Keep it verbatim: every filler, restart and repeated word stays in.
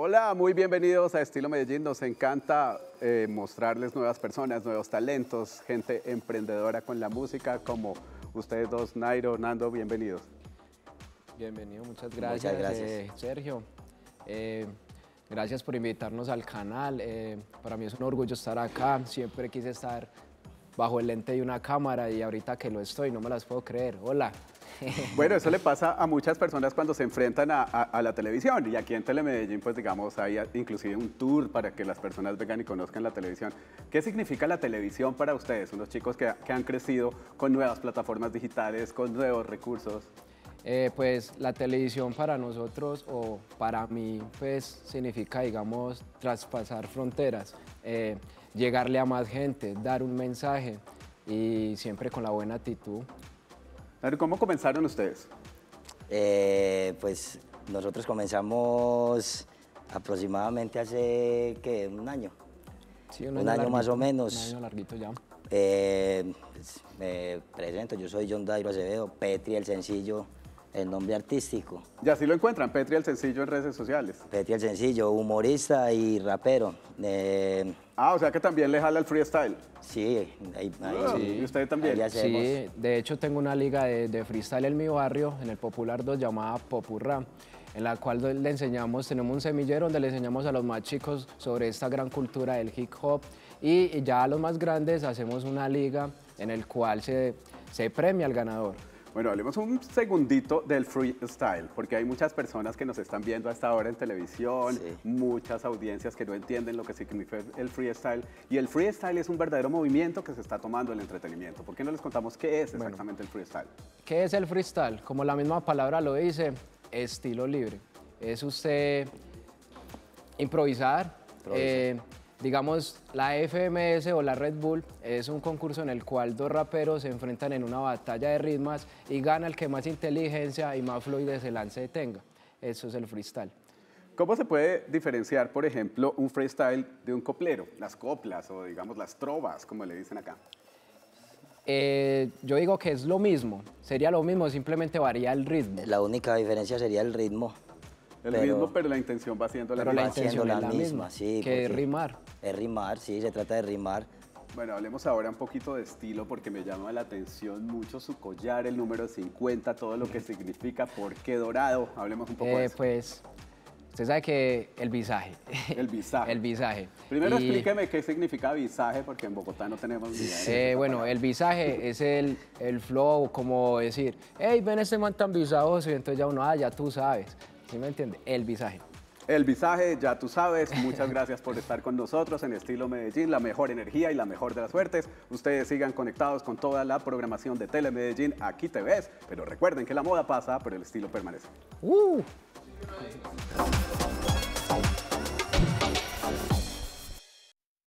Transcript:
Hola, muy bienvenidos a Estilo Medellín. Nos encanta eh, mostrarles nuevas personas, nuevos talentos, gente emprendedora con la música como ustedes dos. Nairo, Nando, bienvenidos. Bienvenido, muchas gracias, Muchas gracias. Eh, Sergio. Eh, gracias por invitarnos al canal. Eh, para mí es un orgullo estar acá. Siempre quise estar bajo el lente de una cámara y ahorita que lo estoy no me las puedo creer. Hola. Bueno, eso le pasa a muchas personas cuando se enfrentan a, a, a la televisión, y aquí en Telemedellín, pues digamos, hay inclusive un tour para que las personas vengan y conozcan la televisión. ¿Qué significa la televisión para ustedes, unos chicos que, que han crecido con nuevas plataformas digitales, con nuevos recursos? Eh, pues la televisión para nosotros, o para mí, pues significa, digamos, traspasar fronteras, eh, llegarle a más gente, dar un mensaje y siempre con la buena actitud. ¿Cómo comenzaron ustedes? Eh, pues nosotros comenzamos aproximadamente hace, ¿qué? Un año. Sí, un año, año más o menos. Un año larguito ya. Eh, pues, me presento, yo soy John Dairo Acevedo, Petri el Sencillo, el nombre artístico. Y así lo encuentran, Petri el Sencillo en redes sociales. Petri el Sencillo, humorista y rapero. Eh, ah, o sea que también le jala el freestyle. Sí, ahí, ahí ah, sí. ¿Y usted también? Sí, de hecho tengo una liga de, de freestyle en mi barrio, en el Popular dos, llamada Popurra, en la cual le enseñamos, tenemos un semillero donde le enseñamos a los más chicos sobre esta gran cultura del hip hop, y ya a los más grandes hacemos una liga en el cual se, se premia al ganador. Bueno, hablemos un segundito del freestyle, porque hay muchas personas que nos están viendo hasta ahora en televisión, sí. muchas audiencias que no entienden lo que significa el freestyle, y el freestyle es un verdadero movimiento que se está tomando en el entretenimiento. ¿Por qué no les contamos qué es exactamente bueno, el freestyle? ¿Qué es el freestyle? Como la misma palabra lo dice, estilo libre. Es usted improvisar. improvisar. Eh, Digamos, la F M S o la Red Bull es un concurso en el cual dos raperos se enfrentan en una batalla de ritmos y gana el que más inteligencia y más fluidez el lance tenga. Eso es el freestyle. ¿Cómo se puede diferenciar, por ejemplo, un freestyle de un coplero? Las coplas o, digamos, las trovas, como le dicen acá. Eh, yo digo que es lo mismo, sería lo mismo, simplemente varía el ritmo. La única diferencia sería el ritmo. El pero, ritmo, pero la intención va siendo la pero misma. la intención la es la misma, misma, sí. Que es rimar. Es rimar, sí, se trata de rimar. Bueno, hablemos ahora un poquito de estilo, porque me llama la atención mucho su collar, el número cincuenta, todo lo que significa, ¿por qué dorado? Hablemos un poco eh, de eso. Pues, usted sabe que el visaje. El visaje. El visaje. Primero y, explíqueme qué significa visaje, porque en Bogotá no tenemos ni idea. Eh, bueno, palabra. El visaje es el, el flow, como decir, hey, ven este man tan visajoso, y entonces ya uno, ah, ya tú sabes. ¿Sí me entiende? El visaje. El visaje, ya tú sabes. Muchas gracias por estar con nosotros en Estilo Medellín, la mejor energía y la mejor de las suertes. Ustedes sigan conectados con toda la programación de Telemedellín. Aquí te ves, pero recuerden que la moda pasa, pero el estilo permanece. Uh.